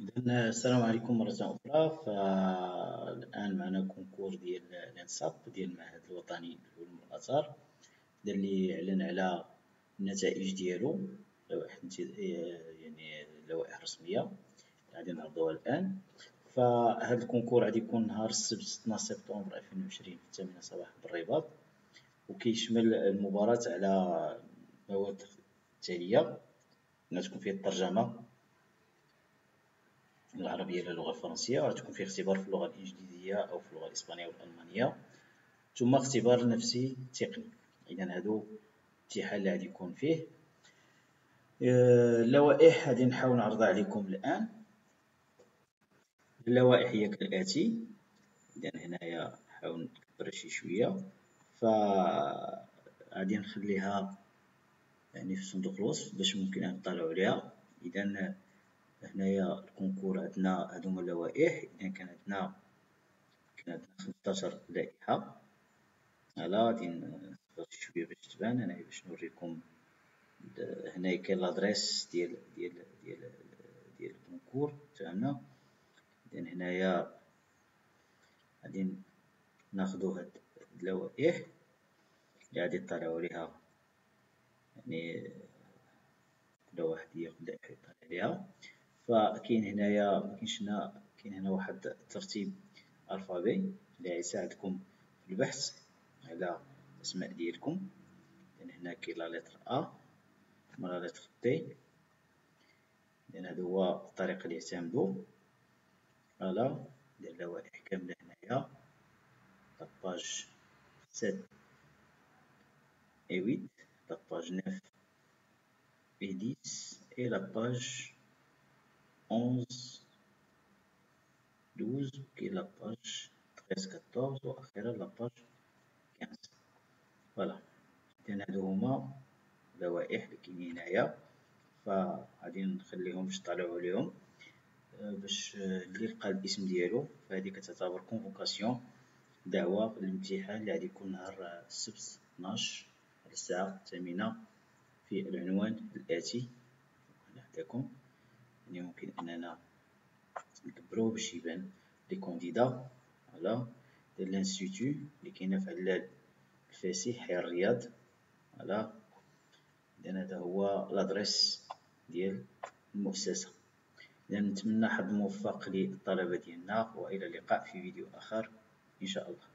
إذا السلام عليكم مرة أخرى. فالآن معنا كونكور ديال الانساب ديال المعهد الوطني للعلوم والآثار اللي أعلن على النتائج ديالو يعني لوائح رسمية غادي نعرضوها الآن. فهاد الكونكور غادي يكون نهار السبت 12 سبتمبر 2020 في 8 صباحا بالرباط، وكيشمل المباراة على مواد التالية: غتكون فيه الترجمة العربية إلى اللغة الفرنسية، وغتكون فيه اختبار في اللغة الإنجليزية أو في اللغة الإسبانية والألمانية، ثم اختبار نفسي تقني. إذا هادو الامتحان اللي غادي يكون فيه. اللوائح غادي نحاول نعرضها عليكم الآن. اللوائح هي كالآتي. إذا هنايا نحاول نكبر شي شوية، فغادي نخليها يعني في صندوق الوصف باش ممكن نطلعوا عليها. إذا هنايا الكونكور عندنا هادو هما اللوائح. إذا كان عندنا 15 لائحة. غادي نصبر شوية باش تبان هنايا باش نوريكم. هنايا كاين لادريس ديال الكونكور تاعنا. إذا هنايا غادي ناخدو هاد اللوائح اللي غادي تطلعوا عليها، يعني كل واحد ياخد لائحة يطلع عليها. فكاين هنايا مكاينش هنا، كاين هنا واحد الترتيب الفابي اللي غيساعدكم في البحث على الاسماء ديالكم. يعني هنا كاين لا لتر ا ثم لا لتر بي. لان هذا هو الطريقه اللي يعتمدوا على ديال اللوائح كامله. هنايا لاباج 7 et 8، la page 9 et 10 et la page 11 12 qui est la page 13 14 واخيرا la page 15. فوالا. إذن هادو هما اللوائح اللي كاينين هنايا، فغادي نخليهم باش تطلعوا عليهم. باش اللي لقى الاسم ديالو فهادي كتعتبر كونفوكاسيون، دعوة للامتحان اللي غادي يكون نهار السبت 12 على الساعة 8 في العنوان الآتي هنا عندكم. يعني ممكن أننا نكبروه باش يبان لي كونديدا. فوالا. ديال لانستيتو اللي كاينة في علال الفاسي حي الرياض. فوالا. إذن هذا هو لادريس ديال المؤسسة. إذا نتمنى حظ موفق للطلبة ديالنا، وإلى اللقاء في فيديو آخر إن شاء الله.